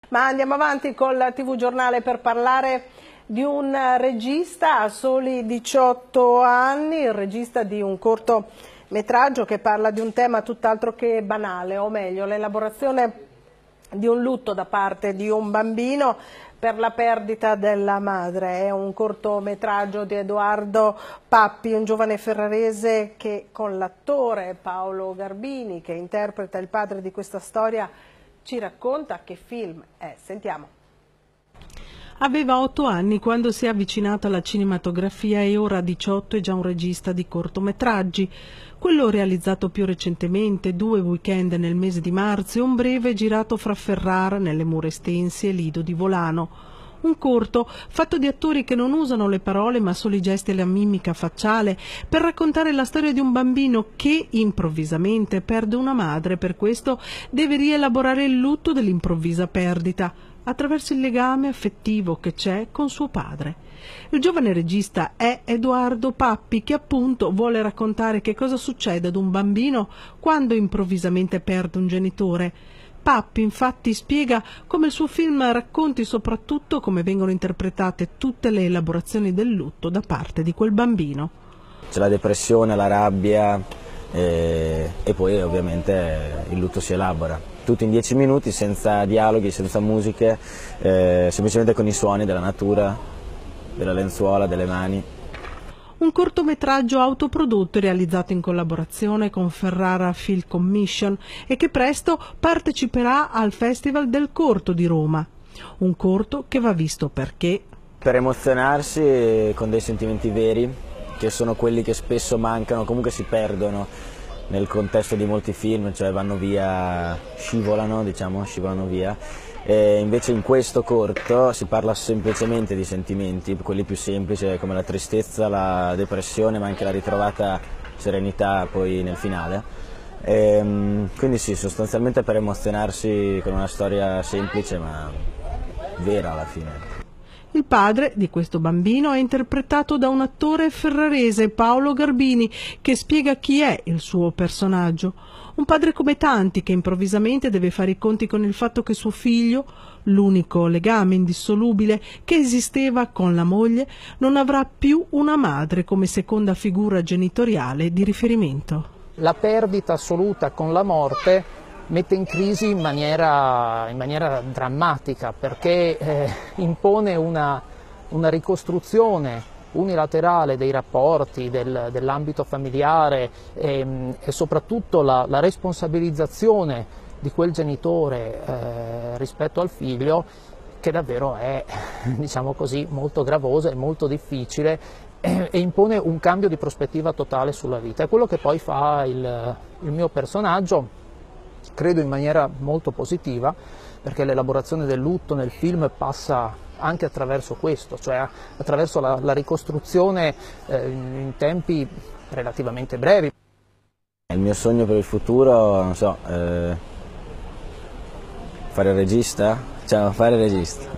Ma andiamo avanti col TV Giornale per parlare di un regista a soli 18 anni, il regista di un cortometraggio che parla di un tema tutt'altro che banale, o meglio, l'elaborazione di un lutto da parte di un bambino per la perdita della madre. È un cortometraggio di Edoardo Pappi, un giovane ferrarese che con l'attore Paolo Garbini, che interpreta il padre di questa storia, ci racconta che film è. Sentiamo. Aveva 8 anni quando si è avvicinato alla cinematografia e ora a 18 è già un regista di cortometraggi. Quello realizzato più recentemente, 2 weekend nel mese di marzo, e un breve girato fra Ferrara, nelle Mura Estensi, e Lido di Volano. Un corto fatto di attori che non usano le parole ma solo i gesti e la mimica facciale per raccontare la storia di un bambino che improvvisamente perde una madre, per questo deve rielaborare il lutto dell'improvvisa perdita attraverso il legame affettivo che c'è con suo padre. Il giovane regista è Edoardo Pappi, che appunto vuole raccontare che cosa succede ad un bambino quando improvvisamente perde un genitore. Pappi infatti spiega come il suo film racconti soprattutto come vengono interpretate tutte le elaborazioni del lutto da parte di quel bambino. C'è la depressione, la rabbia e poi ovviamente il lutto si elabora. Tutto in 10 minuti, senza dialoghi, senza musiche, semplicemente con i suoni della natura, della lenzuola, delle mani. Un cortometraggio autoprodotto e realizzato in collaborazione con Ferrara Film Commission e che presto parteciperà al Festival del Corto di Roma. Un corto che va visto perché? Per emozionarsi con dei sentimenti veri, che sono quelli che spesso mancano, comunque si perdono nel contesto di molti film, cioè vanno via, scivolano via. E invece in questo corto si parla semplicemente di sentimenti, quelli più semplici come la tristezza, la depressione, ma anche la ritrovata serenità poi nel finale. Quindi sì, sostanzialmente per emozionarsi con una storia semplice ma vera alla fine. Il padre di questo bambino è interpretato da un attore ferrarese, Paolo Garbini, che spiega chi è il suo personaggio. Un padre come tanti che improvvisamente deve fare i conti con il fatto che suo figlio, l'unico legame indissolubile che esisteva con la moglie, non avrà più una madre come seconda figura genitoriale di riferimento. La perdita assoluta con la morte mette in crisi in maniera drammatica, perché impone una ricostruzione unilaterale dei rapporti, dell'ambito familiare e soprattutto la responsabilizzazione di quel genitore rispetto al figlio, che davvero è, diciamo così, molto gravosa e molto difficile e impone un cambio di prospettiva totale sulla vita. È quello che poi fa il mio personaggio, credo in maniera molto positiva, perché l'elaborazione del lutto nel film passa anche attraverso questo, cioè attraverso la ricostruzione in tempi relativamente brevi. Il mio sogno per il futuro, non so, fare il regista? Cioè, fare il regista.